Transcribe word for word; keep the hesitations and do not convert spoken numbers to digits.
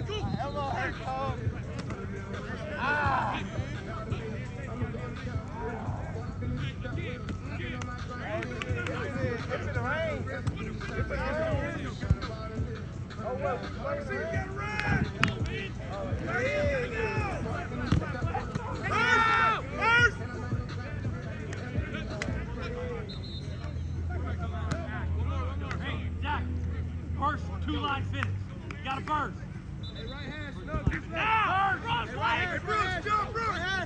First two line finish. You got a burst. Hey, right hand, no, keep Now! Burst! Hey, right hand, Bruce, jump, Bruce!